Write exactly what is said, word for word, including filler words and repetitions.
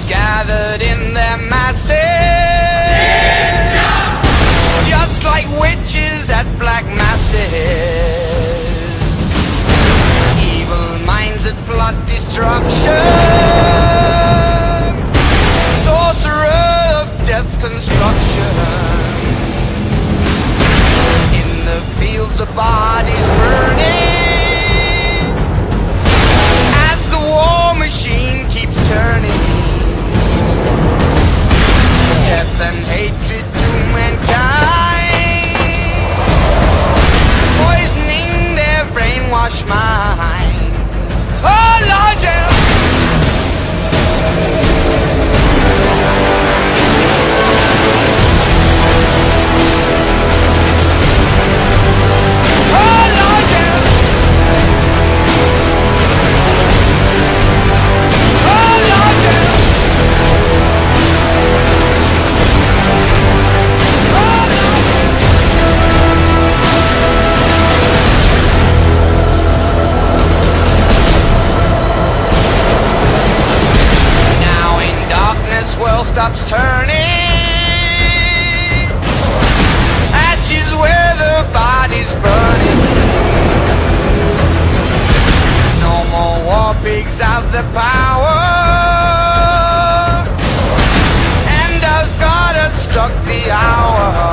gathered in their masses, just like witches at black masses. Evil minds that plot destruction, sorcerer of death's construction. In the fields of bodies burning, as the war machine keeps turning. Death and hatred to mankind, poisoning their brainwashed mind. Oh Lord, yeah. Stops turning, ashes where the body's burning. No more war pigs have the power, and as God has struck the hour.